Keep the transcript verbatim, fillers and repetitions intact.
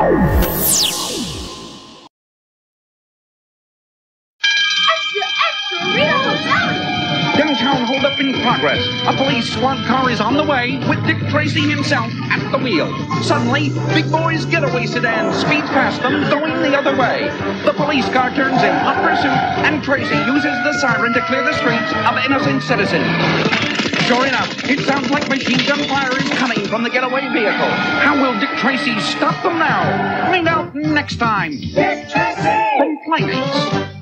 Downtown holdup in progress. A police squad car is on the way with Dick Tracy himself at the wheel. Suddenly, Big Boy's Getaway sedan speeds past them, going the other way. The police car turns in hot pursuit, and Tracy uses the siren to clear the streets of innocent citizens. Sure enough, it sounds like machine gun fire is coming from the Getaway vehicle. How will Dick Tracy stop them now? Find out next time. Dick Tracy! From Playmates.